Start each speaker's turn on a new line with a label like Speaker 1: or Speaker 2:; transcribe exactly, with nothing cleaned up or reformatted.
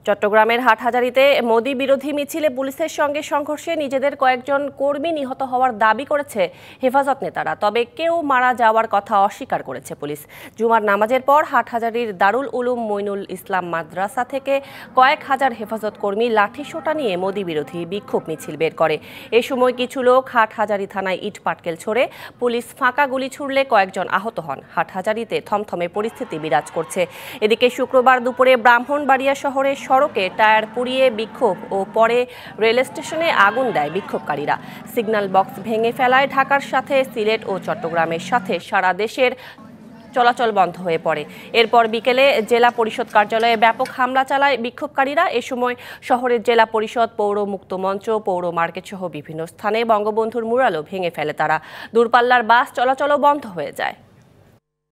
Speaker 1: চট্টগ্রামের হাটহাজারীতে মোদি বিরোধী মিছিলে পুলিশের সঙ্গে সংঘর্ষে নিজেদের কয়েকজন কর্মী নিহত হওয়ার দাবি করেছে হেফাজত নেতারা। তবে কেউ মারা যাওয়ার কথা অস্বীকার করেছে পুলিশ। জুমার নামাজের পর হাটহাজারীর দারুল উলুম মইনুল ইসলাম মাদ্রাসা থেকে কয়েক হাজার হেফাজত কর্মী লাঠিসোঁটা নিয়ে মোদি বিরোধী বিক্ষোভ মিছিল বের করে। এ সময় কিছু লোক হাটহাজারী থানায় ইট পাটকেল ছোড়ে। পুলিশ ফাঁকা গুলি ছুড়লে কয়েকজন আহত হন। হাটহাজারীতে থমথমে পরিস্থিতি বিরাজ করছে। এদিকে শুক্রবার দুপুরে ব্রাহ্মণবাড়িয়া শহরে সড়কে টায়ার পুড়িয়ে বিক্ষোভ ও পরে রেল স্টেশনে আগুন দেয় বিক্ষোভকারীরা। সিগন্যাল বক্স ভেঙে ফেলায় ঢাকার সাথে সিলেট ও চট্টগ্রামের সাথে সারা দেশের চলাচল বন্ধ হয়ে পড়ে। এরপর বিকেলে জেলা পরিষদ কার্যালয়ে ব্যাপক হামলা চালায় বিক্ষোভকারীরা। এ সময় শহরের জেলা পরিষদ, পৌর মুক্ত মঞ্চ, পৌর মার্কেট সহ বিভিন্ন স্থানে বঙ্গবন্ধুর মুরালও ভেঙে ফেলে তারা। দূরপাল্লার বাস চলাচলও বন্ধ হয়ে যায়।